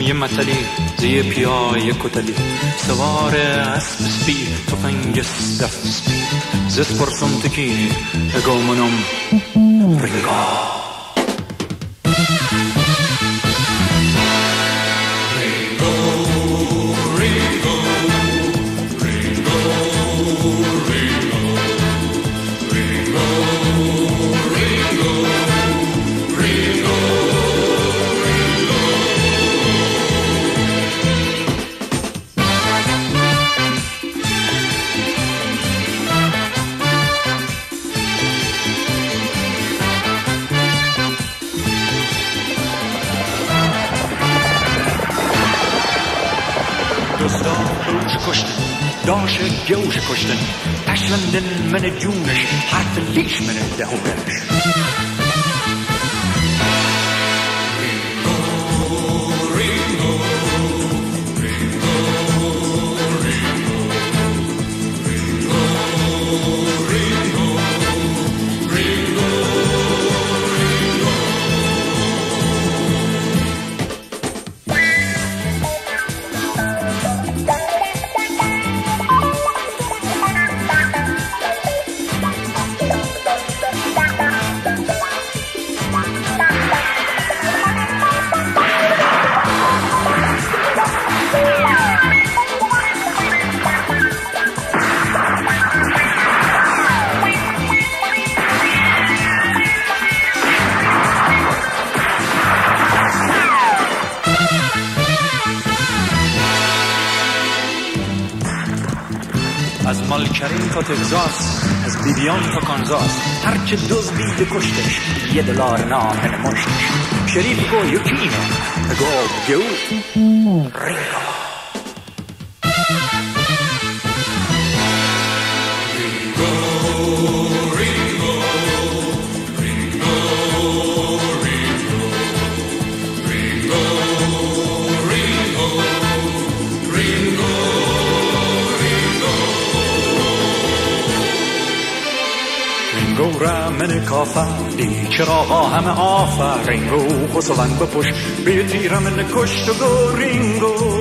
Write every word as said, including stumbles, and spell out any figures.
یه متلی زی پیای کتلی سوار اسب سپی تفنگ دست سپی زس پرسون تکینی اگومنم رنگا داش گوش کشتن پشمندن من جونش حرف لیش من دهونش از مالکرین تا تگزاس از بیبیان تا کانزاس هرچه دوز بیده کشتش یه دلار نامن مشتش شریف گو یکینه گو گو رینگا گورا من کافری چراغا همه آفرینگو خسوان بپوش بیتیرم من کشت و گو رینگو